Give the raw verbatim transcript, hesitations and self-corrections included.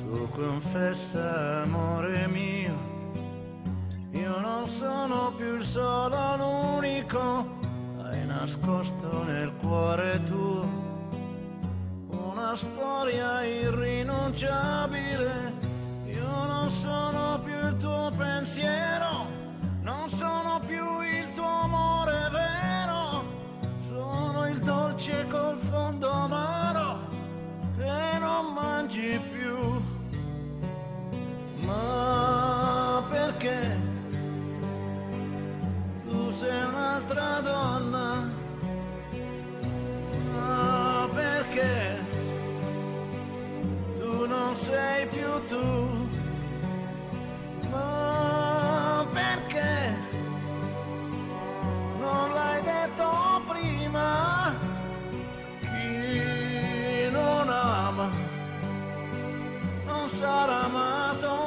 Tu confessa, amore mio, io non sono più il solo, l'unico. Hai nascosto nel cuore tuo una storia irrinunciabile. Io non sono più il tuo pensiero, non sono più il tuo amore vero. Sono il dolce col fondo amaro che non mangi più. Ma perché tu sei un'altra donna? Ma perché tu non sei più tu? Ma perché non l'hai detto prima? Chi non ama non sarà amato